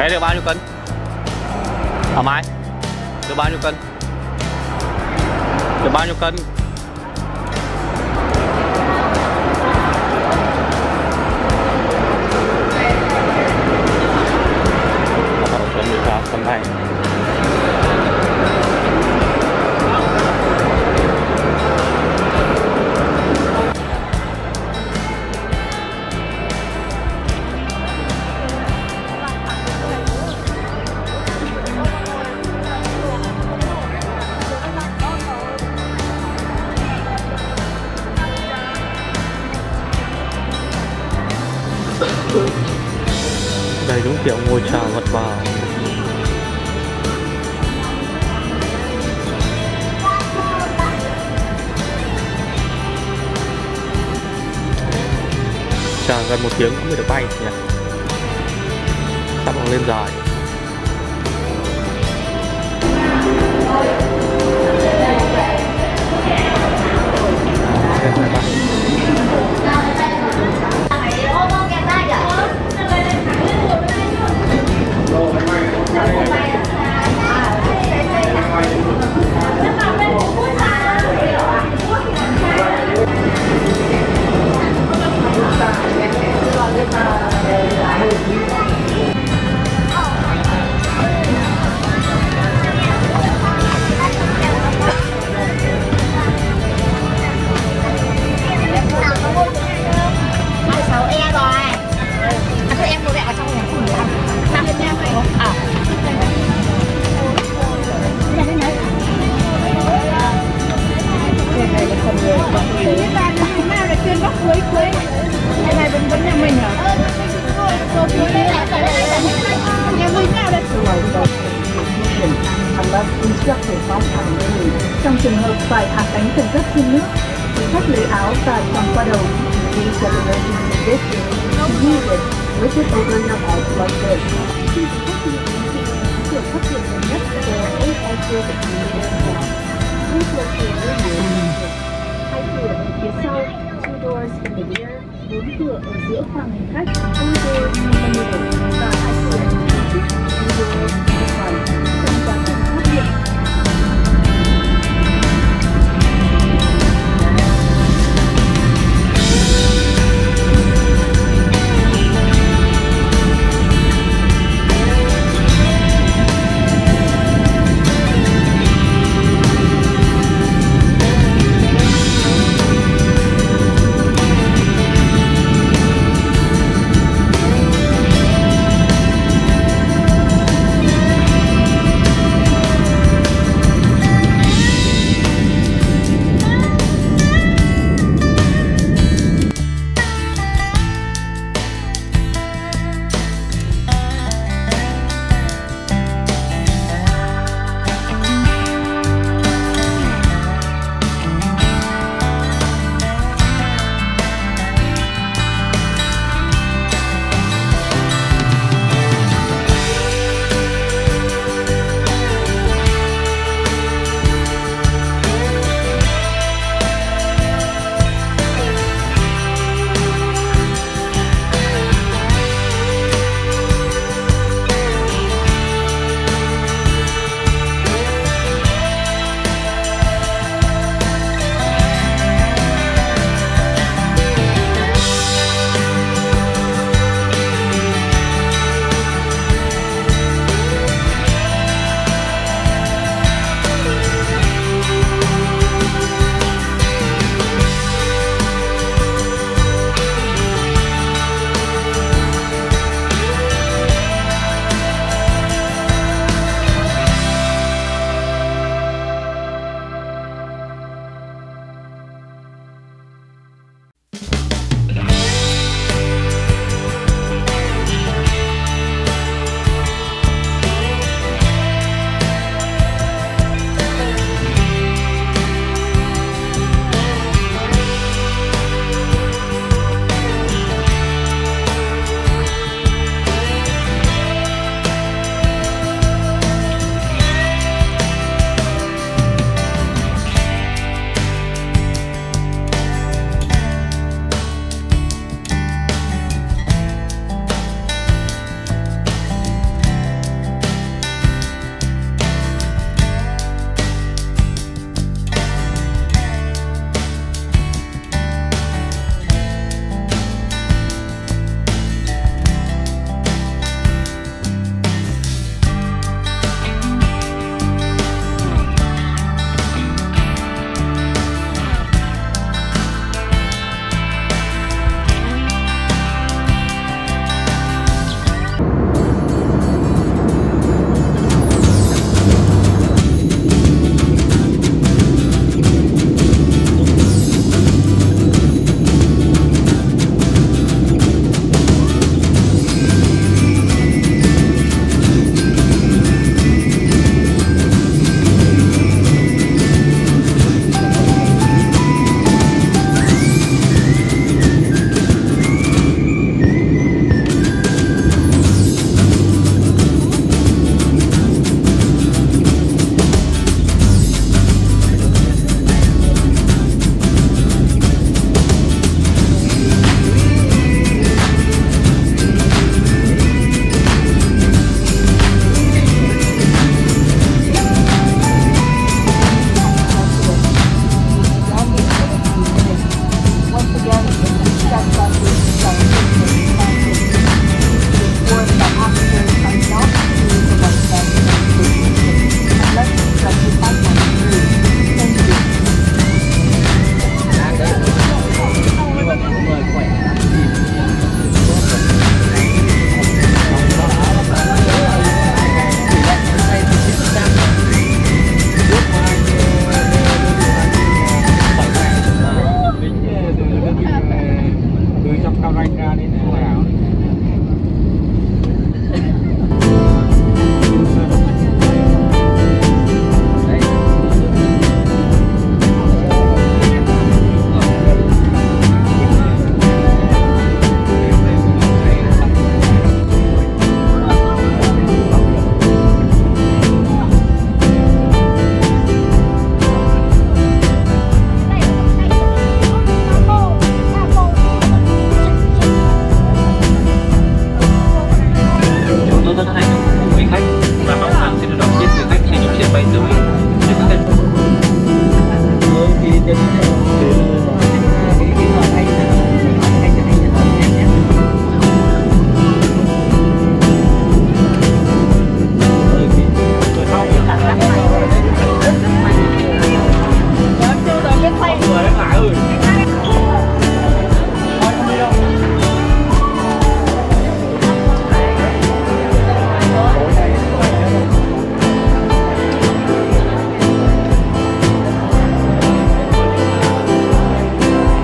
Bé được bao nhiêu cân? Hả Mai? Được bao nhiêu cân? Được bao nhiêu cân? Chuẩn bị vào sân bay. Đây đúng kiểu ngôi chào vật vào. Chờ gần 1 tiếng cũng mới được bay nhỉ. Sắp lên rồi. Trong trường hợp phải hạ cánh khẩn cấp trên nước, quý khách lấy áo và choàng qua đầu. These emergency vest needed with it over your head like this. Khi quý khách thực hiện kiểu phát triển gần nhất, there are 8 exits in the aircraft. Please locate your seat. 2 cửa ở phía sau, 2 doors in the rear, 4 cửa ở giữa khoang hành khách, 4 doors in the middle, và 2 cửa ở phía trước, 2 doors in the front. Trong quá trình phát hiện, ranh ra đến ngoài đảo. Rất hạnh phúc cùng quý khách và mong rằng sẽ được đón tiếp quý khách trên những chuyến bay tới. Thì